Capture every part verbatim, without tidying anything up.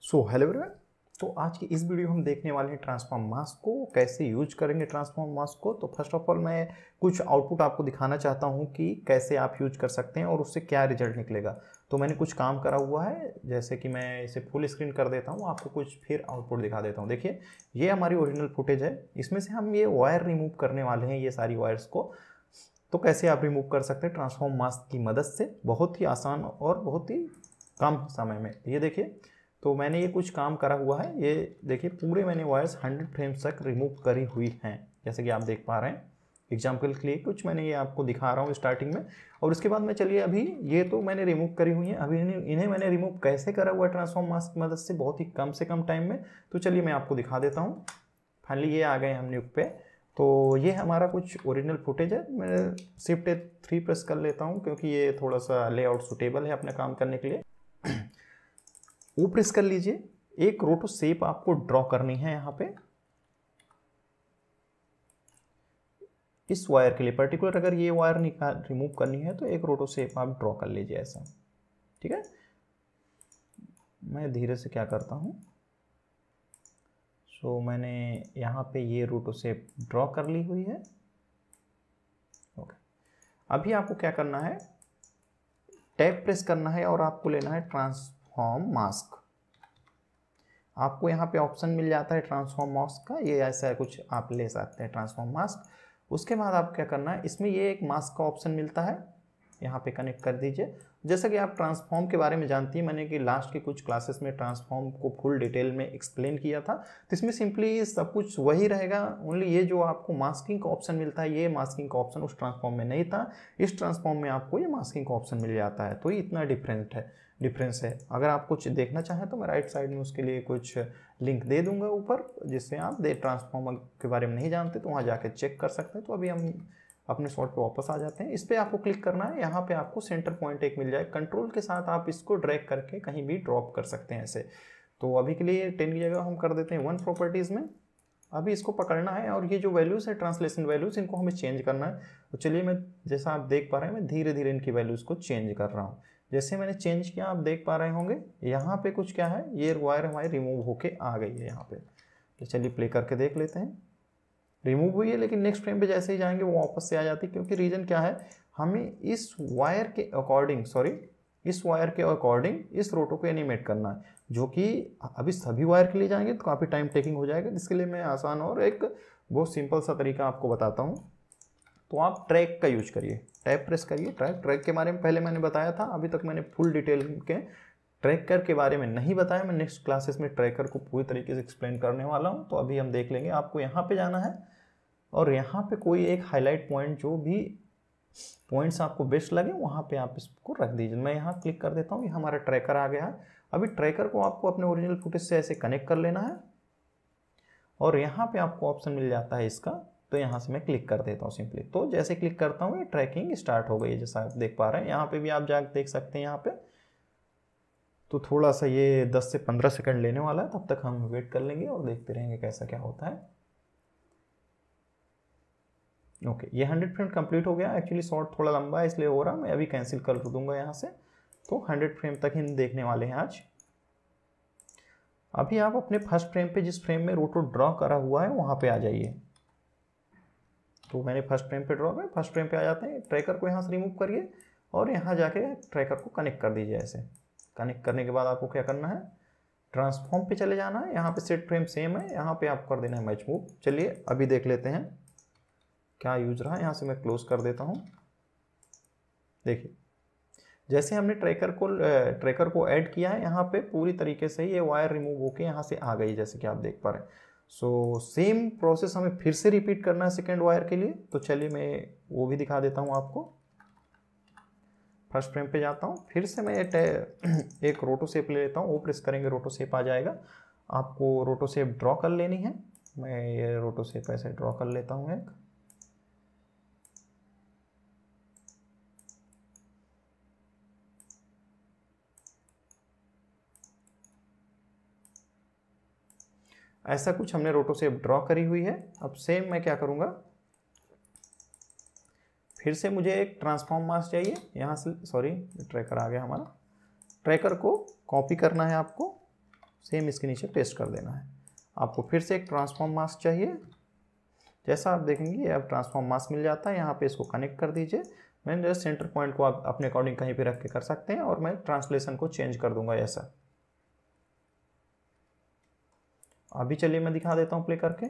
So hello everyone. तो आज की इस वीडियो में हम देखने वाले हैं ट्रांसफॉर्म मास्क को कैसे यूज करेंगे। ट्रांसफॉर्म मास्क को तो फर्स्ट ऑफ ऑल मैं कुछ आउटपुट आपको दिखाना चाहता हूं कि कैसे आप यूज कर सकते हैं और उससे क्या रिजल्ट निकलेगा। तो मैंने कुछ काम करा हुआ है, जैसे कि मैं इसे फुल स्क्रीन कर देता हूं, आपको कुछ फिर आउटपुट दिखा देता हूं। देखिए ये हमारी ओरिजिनल फुटेज है, इसमें से हम ये वायर रिमूव करने वाले हैं, ये सारी वायर्स को। तो कैसे आप रिमूव कर सकते हैं ट्रांसफॉर्म मास्क की मदद से, बहुत ही आसान और बहुत ही कम समय में। ये देखिए, तो मैंने ये कुछ काम करा हुआ है। ये देखिए पूरे मैंने वायर्स हंड्रेड फ्रेम्स तक रिमूव करी हुई हैं, जैसे कि आप देख पा रहे हैं। एग्जाम्पल के लिए कुछ मैंने ये आपको दिखा रहा हूँ स्टार्टिंग में, और उसके बाद में चलिए अभी ये तो मैंने रिमूव करी हुई है, अभी इन्हें, इन्हें मैंने रिमूव कैसे करा हुआ है ट्रांसफॉर्म मास्क की मदद से, बहुत ही कम से कम टाइम में। तो चलिए मैं आपको दिखा देता हूँ। फाइनली ये आ गए हम न्यूक पे। तो ये हमारा कुछ ओरिजिनल फुटेज है। मैं शिफ्ट थ्री प्रेस कर लेता हूँ क्योंकि ये थोड़ा सा लेआउट सुटेबल है अपने काम करने के लिए। वो प्रेस कर लीजिए। एक रोटो शेप आपको ड्रॉ करनी है यहाँ पे इस वायर के लिए पर्टिकुलर। अगर ये वायर निकाल रिमूव करनी है तो एक रोटो शेप आप ड्रॉ कर लीजिए ऐसा, ठीक है। मैं धीरे से क्या करता हूँ, सो मैंने यहाँ पे ये रोटो शेप ड्रॉ कर ली हुई है। ओके, अभी आपको क्या करना है, टैब प्रेस करना है और आपको लेना है ट्रांसफॉर्म मास्क। आपको यहाँ पे ऑप्शन मिल जाता है ट्रांसफॉर्म मास्क का, ये ऐसा कुछ आप ले सकते हैं ट्रांसफॉर्म मास्क। उसके बाद आप क्या करना है, इसमें ये एक मास्क का ऑप्शन मिलता है, यहाँ पे कनेक्ट कर दीजिए। जैसा कि आप ट्रांसफॉर्म के बारे में जानती हैं, मैंने कि लास्ट के कुछ क्लासेस में ट्रांसफॉर्म को फुल डिटेल में एक्सप्लेन किया था। तो इसमें सिंपली सब कुछ वही रहेगा, ओनली ये जो आपको मास्किंग का ऑप्शन मिलता है, ये मास्किंग का ऑप्शन उस ट्रांसफॉर्म में नहीं था। इस ट्रांसफॉर्म में आपको ये मास्किंग का ऑप्शन मिल जाता है। तो ये इतना डिफरेंट है डिफरेंस है। अगर आप कुछ देखना चाहें तो मैं राइट साइड में उसके लिए कुछ लिंक दे दूंगा ऊपर, जिससे आप दे ट्रांसफॉर्मर के बारे में नहीं जानते तो वहाँ जाके चेक कर सकते हैं। तो अभी हम अपने शॉट पे वापस आ जाते हैं। इस पर आपको क्लिक करना है, यहाँ पे आपको सेंटर पॉइंट एक मिल जाए, कंट्रोल के साथ आप इसको ड्रैग करके कहीं भी ड्रॉप कर सकते हैं ऐसे। तो अभी के लिए टेन की जगह हम कर देते हैं वन प्रॉपर्टीज़ में। अभी इसको पकड़ना है और ये जो वैल्यूज़ है ट्रांसलेशन वैल्यूज़, इनको हमें चेंज करना है। तो चलिए मैं, जैसा आप देख पा रहे हैं, मैं धीरे धीरे इनकी वैल्यूज़ को चेंज कर रहा हूँ। जैसे मैंने चेंज किया आप देख पा रहे होंगे, यहाँ पे कुछ क्या है, ये वायर हमारी रिमूव होके आ गई है यहाँ पे। तो चलिए प्ले करके देख लेते हैं। रिमूव हुई है, लेकिन नेक्स्ट फ्रेम पे जैसे ही जाएंगे वो वापस से आ जाती है, क्योंकि रीज़न क्या है, हमें इस वायर के अकॉर्डिंग सॉरी इस वायर के अकॉर्डिंग इस रोटो को एनिमेट करना है, जो कि अभी सभी वायर के लिए जाएंगे तो काफ़ी टाइम टेकिंग हो जाएगा। इसके लिए मैं आसान और एक बहुत सिंपल सा तरीका आपको बताता हूँ। तो आप ट्रैक का यूज करिए, टैब प्रेस करिए। ट्रैक ट्रैक के बारे में पहले मैंने बताया था, अभी तक मैंने फुल डिटेल के ट्रैकर के बारे में नहीं बताया। मैं नेक्स्ट क्लासेस में ट्रैकर को पूरी तरीके से एक्सप्लेन करने वाला हूँ। तो अभी हम देख लेंगे। आपको यहाँ पे जाना है और यहाँ पे कोई एक हाईलाइट पॉइंट, जो भी पॉइंट्स आपको बेस्ट लगे वहाँ पे आप इसको रख दीजिए। मैं यहाँ क्लिक कर देता हूँ, ये हमारा ट्रैकर आ गया है। अभी ट्रैकर को आपको अपने ओरिजिनल फुटेज से ऐसे कनेक्ट कर लेना है और यहाँ पे आपको ऑप्शन मिल जाता है इसका। तो यहाँ से मैं क्लिक कर देता हूँ सिंपली। तो जैसे क्लिक करता हूँ ये ट्रैकिंग स्टार्ट हो गई है, जैसा आप देख पा रहे हैं। यहाँ पे भी आप जाकर देख सकते हैं यहाँ पे। तो थोड़ा सा ये दस से पंद्रह सेकंड लेने वाला है, तब तक हम वेट कर लेंगे और देखते रहेंगे कैसा क्या होता है। ओके okay, ये हंड्रेड फ्रेम कंप्लीट हो गया। एक्चुअली शॉर्ट थोड़ा लंबा है इसलिए हो रहा, मैं अभी कैंसिल कर दूंगा यहाँ से। तो हंड्रेड फ्रेम तक ही देखने वाले हैं आज। अभी आप अपने फर्स्ट फ्रेम पे, जिस फ्रेम में रोटो ड्रॉ करा हुआ है वहाँ पे आ जाइए। तो मैंने फर्स्ट फ्रेम पे ड्रॉ किया, फर्स्ट फ्रेम पे आ जाते हैं। ट्रैकर को यहाँ से रिमूव करिए और यहाँ जाके ट्रैकर को कनेक्ट कर दीजिए ऐसे। कनेक्ट करने के बाद आपको क्या करना है, ट्रांसफॉर्म पे चले जाना है। यहाँ पे सेट फ्रेम सेम है, यहाँ पे आपको कर देना है मैच मूव। चलिए अभी देख लेते हैं क्या यूज रहा है। यहाँ से मैं क्लोज कर देता हूँ। देखिए जैसे हमने ट्रैकर को ट्रैकर को ऐड किया है, यहाँ पे पूरी तरीके से ये वायर रिमूव होके यहाँ से आ गई, जैसे कि आप देख पा रहे हैं। सो सेम प्रोसेस हमें फिर से रिपीट करना है सेकेंड वायर के लिए। तो चलिए मैं वो भी दिखा देता हूँ आपको। फर्स्ट फ्रेम पे जाता हूँ, फिर से मैं एक रोटो शेप ले लेता हूँ। वो प्रेस करेंगे रोटो शेप आ जाएगा। आपको रोटो शेप ड्रॉ कर लेनी है। मैं ये रोटो शेप ऐसे ड्रॉ कर लेता हूँ एक। ऐसा कुछ हमने रोटो शेप ड्रॉ करी हुई है। अब सेम मैं क्या करूँगा, फिर से मुझे एक ट्रांसफॉर्म मास्क चाहिए। यहाँ से सॉरी ट्रैकर आ गया हमारा। ट्रैकर को कॉपी करना है आपको। सेम इसके नीचे पेस्ट कर देना है। आपको फिर से एक ट्रांसफॉर्म मास्क चाहिए। जैसा आप देखेंगे अब ट्रांसफॉर्म मास्क मिल जाता है। यहाँ पे इसको कनेक्ट कर दीजिए। मैं जस्ट सेंटर पॉइंट को आप अपने अकॉर्डिंग कहीं पे रख के कर सकते हैं और मैं ट्रांसलेशन को चेंज कर दूंगा ऐसा। अभी चलिए मैं दिखा देता हूँ प्ले करके।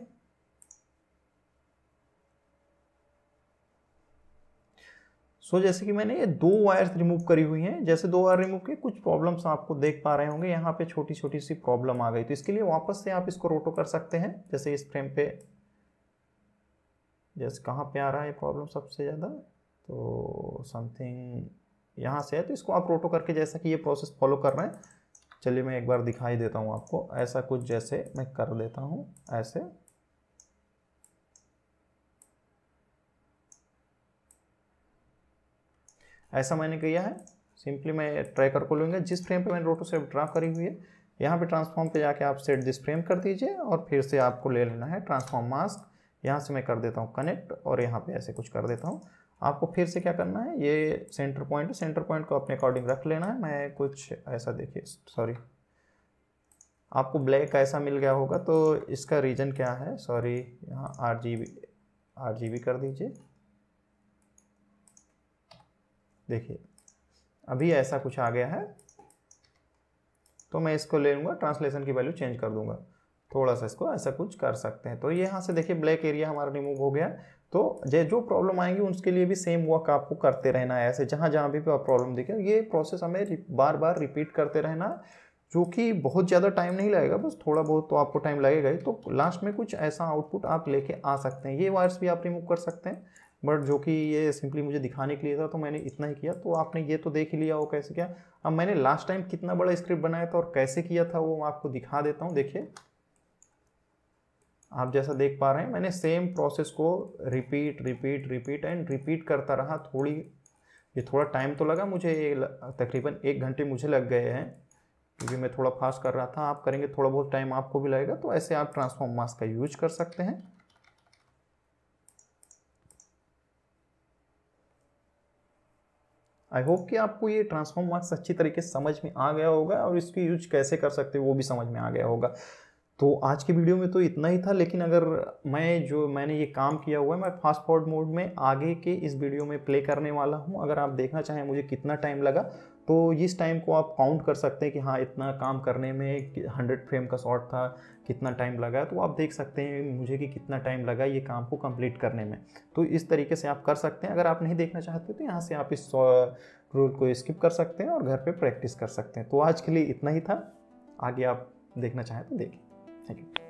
सो so, जैसे कि मैंने ये दो वायर्स रिमूव करी हुई हैं, जैसे दो वायर रिमूव किए कुछ प्रॉब्लम्स आपको देख पा रहे होंगे, यहाँ पे छोटी छोटी सी प्रॉब्लम आ गई। तो इसके लिए वापस से आप इसको रोटो कर सकते हैं। जैसे इस फ्रेम पे जैसे कहाँ पे आ रहा है प्रॉब्लम सबसे ज़्यादा, तो समथिंग यहाँ से है, तो इसको आप रोटो करके जैसा कि ये प्रोसेस फॉलो कर रहे हैं। चलिए मैं एक बार दिखाई देता हूँ आपको। ऐसा कुछ जैसे मैं कर देता हूँ ऐसे, ऐसा मैंने किया है। सिंपली मैं ट्रैकर को लूँगा, जिस फ्रेम पे मैंने रोटो सेप ड्रा करी हुई है, यहाँ पे ट्रांसफॉर्म पे जाके आप सेट दिस फ्रेम कर दीजिए और फिर से आपको ले लेना है ट्रांसफॉर्म मास्क। यहाँ से मैं कर देता हूँ कनेक्ट और यहाँ पे ऐसे कुछ कर देता हूँ। आपको फिर से क्या करना है, ये सेंटर पॉइंट है, सेंटर पॉइंट को अपने अकॉर्डिंग रख लेना है। मैं कुछ ऐसा देखिए, सॉरी आपको ब्लैक ऐसा मिल गया होगा, तो इसका रीज़न क्या है, सॉरी यहाँ R G B R G B कर दीजिए। देखिए अभी ऐसा कुछ आ गया है, तो मैं इसको ले लूँगा, ट्रांसलेशन की वैल्यू चेंज कर दूंगा, थोड़ा सा इसको ऐसा कुछ कर सकते हैं। तो यहाँ से देखिए ब्लैक एरिया हमारा रिमूव हो गया। तो जो जो प्रॉब्लम आएंगी उसके लिए भी सेम वर्क आपको करते रहना है। ऐसे जहाँ जहाँ भी प्रॉब्लम दिखे ये प्रोसेस हमें बार बार रिपीट करते रहना, जो कि बहुत ज़्यादा टाइम नहीं लगेगा, बस थोड़ा बहुत तो आपको टाइम लगेगा ही। तो लास्ट में कुछ ऐसा आउटपुट आप लेके आ सकते हैं। ये वायर्स भी आप रिमूव कर सकते हैं, बट जो कि ये सिंपली मुझे दिखाने के लिए था तो मैंने इतना ही किया। तो आपने ये तो देख ही लिया हो कैसे क्या। अब मैंने लास्ट टाइम कितना बड़ा स्क्रिप्ट बनाया था और कैसे किया था वो मैं आपको दिखा देता हूँ। देखिए आप जैसा देख पा रहे हैं, मैंने सेम प्रोसेस को repeat repeat repeat and repeat करता रहा। थोड़ी ये थोड़ा टाइम तो लगा मुझे, तकरीबन एक घंटे मुझे लग गए हैं, क्योंकि मैं थोड़ा फास्ट कर रहा था। आप करेंगे थोड़ा बहुत टाइम आपको भी लगेगा। तो ऐसे आप ट्रांसफॉर्म मास्क का यूज कर सकते हैं। आई होप कि आपको ये ट्रांसफॉर्म मास्क अच्छी तरीके से समझ में आ गया होगा और इसकी यूज कैसे कर सकते हो वो भी समझ में आ गया होगा। तो आज की वीडियो में तो इतना ही था, लेकिन अगर मैं जो मैंने ये काम किया हुआ है मैं फास्ट फॉरवर्ड मोड में आगे के इस वीडियो में प्ले करने वाला हूँ। अगर आप देखना चाहें मुझे कितना टाइम लगा, तो इस टाइम को आप काउंट कर सकते हैं कि हाँ इतना काम करने में हंड्रेड फ्रेम का शॉट था, कितना टाइम लगा। तो आप देख सकते हैं मुझे कि कितना टाइम लगा ये काम को कंप्लीट करने में। तो इस तरीके से आप कर सकते हैं। अगर आप नहीं देखना चाहते तो यहाँ से आप इस रूल को स्किप कर सकते हैं और घर पे प्रैक्टिस कर सकते हैं। तो आज के लिए इतना ही था, आगे आप देखना चाहें तो देखिए। Thank you.